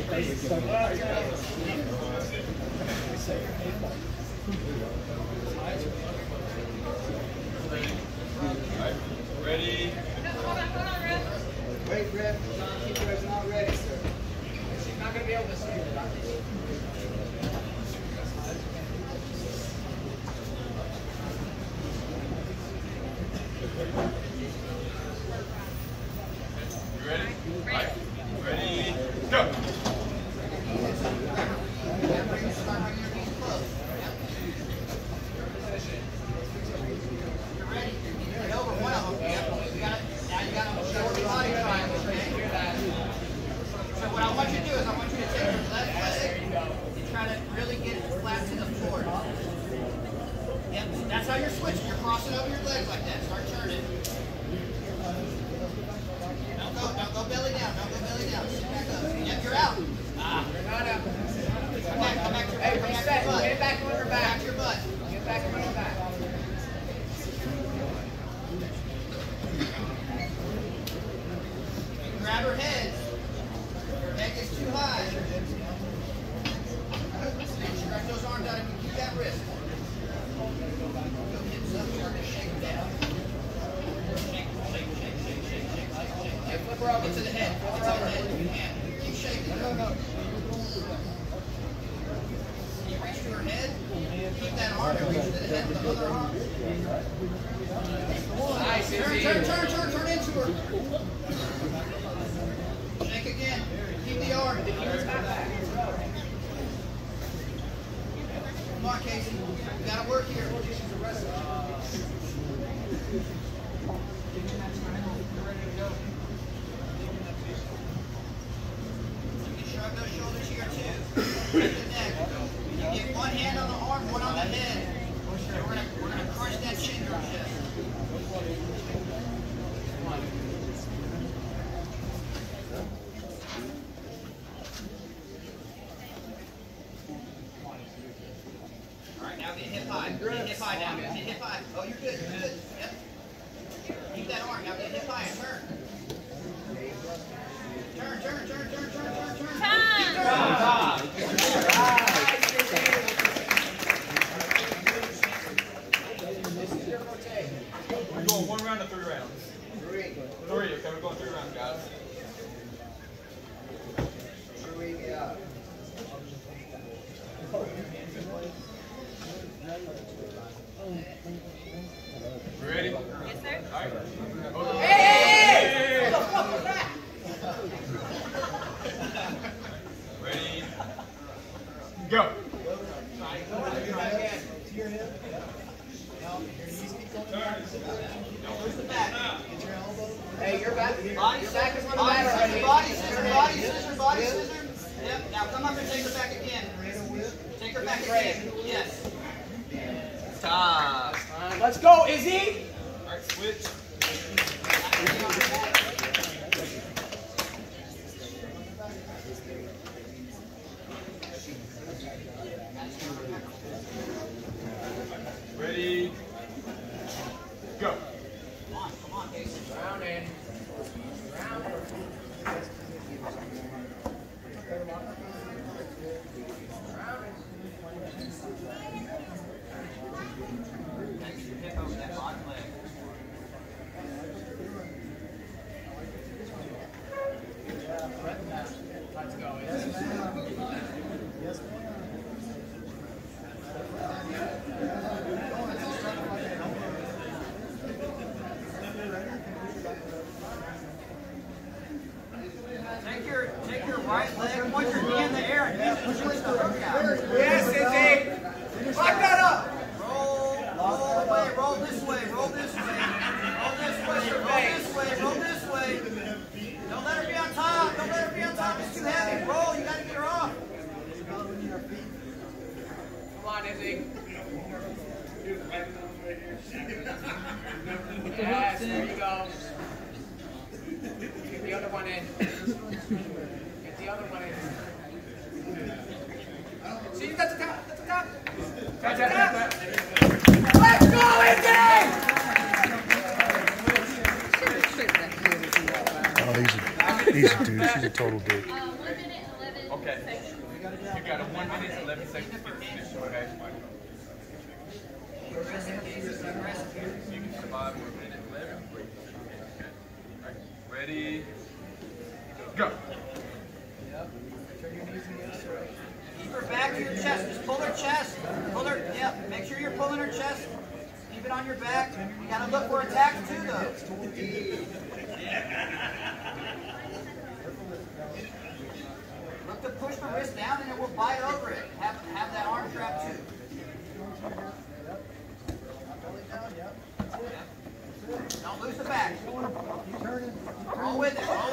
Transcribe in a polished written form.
Ready? Hold on, Rip. Wait, Rip. Keeper's not ready, sir. She's not going to be able to see it. You ready? Right. Ready? Go! That's how you're switching. You're crossing over your legs like that. Start turning. Don't go belly down. Don't go belly down. Sit back up. Yep, you're out. You're not out. Come back to your butt. Come back to your butt. Get back on her back. Back to your butt. Get back on her back. Grab her head. Your head gets too high. Stretch those arms out and keep that wrist. Flip her over to the head. Flip her over. Keep shaking. No. You reach to her head. Keep that arm and reach to the head with the other arm. Nice, Turn into her. Shake again. Keep the arm. Come on, Casey. We gotta work here. Shrug those shoulders here too. Break the neck. You get one hand on the arm, one on the head. And we're gonna crush that chin to our chest. Alright, now get hip high. Get hip high now. Get hip high. Oh, you're good. You're good. Yep. Keep that arm. Now get hip high and turn. Turn. We're going 1 round to 3 rounds. 3. Okay, we're going 3 rounds, guys. You ready? Yes, sir. All right. Hey! What the fuck was that? Ready? Go! Hey, your back. Body Your back is on the body mat already. scissor, body scissor. Yep. Now come up and take her back again. Take her back again. Yes. Time. Let's go, Izzy. All right, switch. Ready? Go. Come on, Casey. Round in. Round. Hip over that bottom leg. Let's go. Yes, Take your right leg, point your knee in the air, and push the hook out. Yes, Izzy. Lock that up. Roll away, roll this way, roll this way, roll this way. Don't let her be on top. Don't let her be on top. It's too heavy. Roll. You got to get her off. Come on, Izzy. Yes, there you go. Get the other one in. Get the other one in. See, you got the top. That's the top. That's the top. Let's go, Izzy! Oh, he's a dude. He's a total dude. 1 minute and 11. Okay. Okay. You got a 1 minute, 11 seconds to finish. Okay. You can survive 1 minute, 11. Okay. All right. Ready? Go. Keep her back to your chest. Just pull her chest. Pull her. Yep. Make sure you're pulling her chest. Keep it on your back. You gotta look for attacks too, though. Look to push the wrist down, and it will bite over it. Have that arm trap too. Don't lose the back. Roll with it.